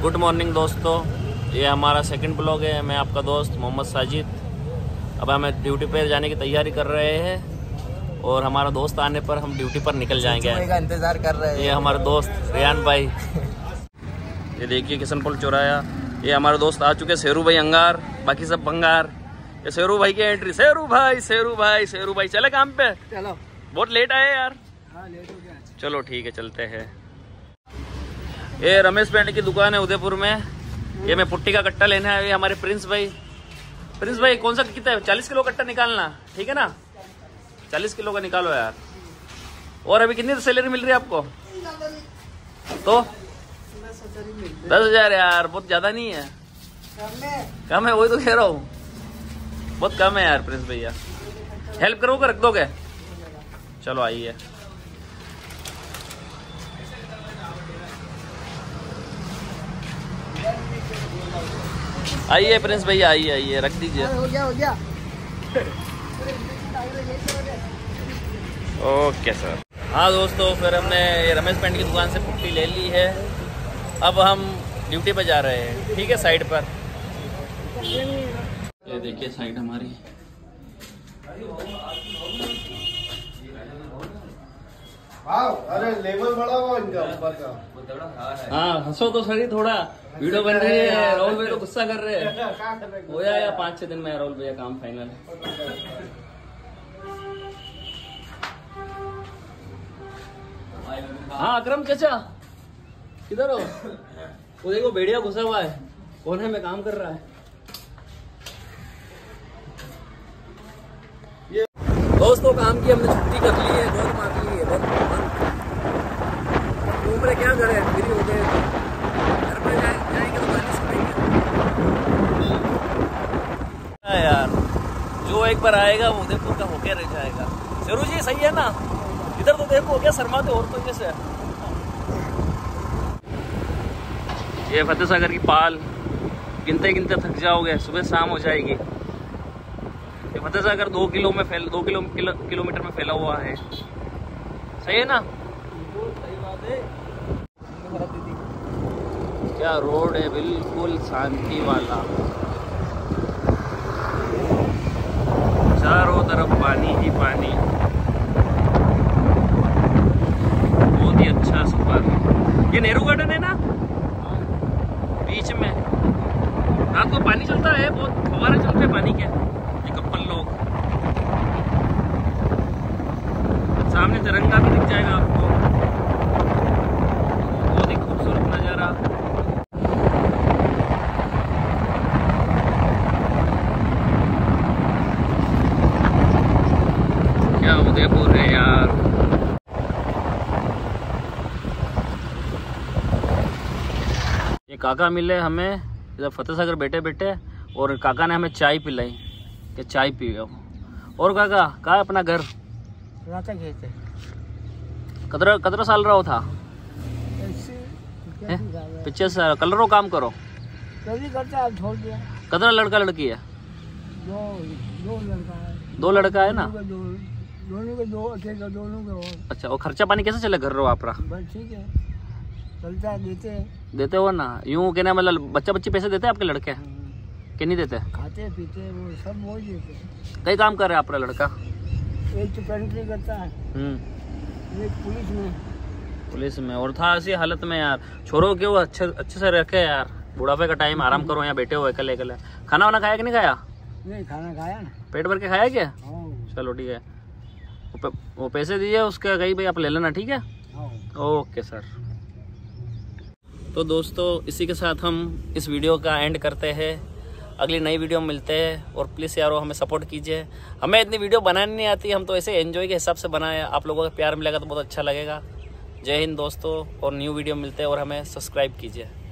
Good morning दोस्तों, ये हमारा सेकंड ब्लॉग है। मैं आपका दोस्त मोहम्मद साजिद। अब हमें ड्यूटी पे जाने की तैयारी कर रहे हैं और हमारा दोस्त आने पर हम ड्यूटी पर निकल जाएंगे। का इंतजार कर रहे हैं। ये हमारे दोस्त रियान भाई। ये देखिए किशनपुर चौराया। ये हमारे दोस्त आ चुके, शेरू भाई अंगार, बाकी सब बंगार। ये शेरू भाई की एंट्री। शेरू भाई चले काम पे। चलो, बहुत लेट आए यार। हाँ, लेट हो गया। चलो ठीक है, चलते हैं। ये रमेश पेंट की दुकान है उदयपुर में। ये मैं पुट्टी का कट्टा लेने आया। ये हमारे प्रिंस भाई कौन सा कितना है? 40 किलो कट्टा निकालना, ठीक है ना? 40 किलो का निकालो यार। और अभी कितनी सैलरी मिल रही है आपको? तो 10,000 यार, बहुत ज्यादा नहीं है? कम है, वही तो कह रहा हूँ, बहुत कम है यार। प्रिंस भैया हेल्प करोगे, रख दोगे? चलो आइए। आइए प्रिंस भैया, आइए, रख दीजिए। हो गया। Okay sir. हाँ दोस्तों, फिर हमने ये रमेश पेंट की दुकान से पुट्टी ले ली है। अब हम ड्यूटी पे जा रहे हैं, ठीक है? साइड पर ये देखिए, साइड हमारी। अरे लेवल बड़ा हुआ इनका ऊपर का। हाँ, हंसो तो सही, थोड़ा वीडियो बन रही है। राहुल भैया तो गुस्सा कर रहे हैं। हो जाएगा 5-6 दिन में राहुल भैया, काम फाइनल है। हाँ अकरम चाचा, किधर हो? वो देखो भेड़िया घुसा हुआ है, कोने में काम कर रहा है। दोस्तों काम की हमने छुट्टी कर ली है, बहुत मार ली है, बहुत घूम रहे। क्या करें, फ्री हो गए, घर पे जाएंगे तो गाली सुनेंगे यार। जो एक बार आएगा वो उदयपुर का होके रह जाएगा। शेरू जी सही है ना? इधर तो देखो क्या शर्माते और तो जैसे। ये फतेह सागर की पाल, गिनते गिनते थक जाओगे, सुबह शाम हो जाएगी। ये फतेह सागर 2 किलोमीटर में फैला हुआ है। सही है ना? सही बात है। क्या रोड है, बिल्कुल शांति वाला, चारों तरफ पानी ही पानी, बहुत ही अच्छा सफर। ये नेहरू गार्डन है ना, बीच में रात को पानी चलता है, बहुत फव्वारे चलते हैं पानी के। ये कपल लोग, सामने तिरंगा भी दिख जाएगा आपको, बहुत ही खूबसूरत नजारा। क्या उदयपुर है यार। ये काका मिले हमें इधर फतेह सागर बैठे, और काका ने हमें चाय पिलाई कि चाय पियो। और काका कहाँ है अपना घर? कतरा साल रहो था? 25 साल। कलरों काम करो करता, छोड़ दिया। कतरा लड़का लड़की है? दो लड़का है ना? दोनों के। अच्छा, और खर्चा पानी कैसे चले घर रो आप? ठीक है, चलता है, देते हो ना? यूँ कहना मतलब बच्चा बच्ची पैसे देते हैं आपके लड़के कि नहीं देते? खाते पीते वो सब वो देते। कई काम कर रहे हैं आपका लड़का? एक तो पेंट्री करता है, एक पुलिस में, और था ऐसी हालत में यार। छोरो क्यों अच्छे से रखे यार, बुढ़ापे का टाइम आराम करो, यहाँ बैठे हो अकेले। खाना वाना खाया कि नहीं खाया? नहीं, खाना खाया ना, पेट भर के खाया क्या? चलो ठीक है, वो पैसे दीजिए उसके, कहीं भाई आप ले लेना, ठीक है? Okay sir. तो दोस्तों इसी के साथ हम इस वीडियो का एंड करते हैं। अगली नई वीडियो में मिलते हैं, और प्लीज़ यारो हमें सपोर्ट कीजिए। हमें इतनी वीडियो बनानी नहीं आती, हम तो ऐसे एंजॉय के हिसाब से बनाए। आप लोगों का प्यार मिलेगा तो बहुत अच्छा लगेगा। जय हिंद दोस्तों, और न्यू वीडियो मिलते हैं, और हमें सब्सक्राइब कीजिए।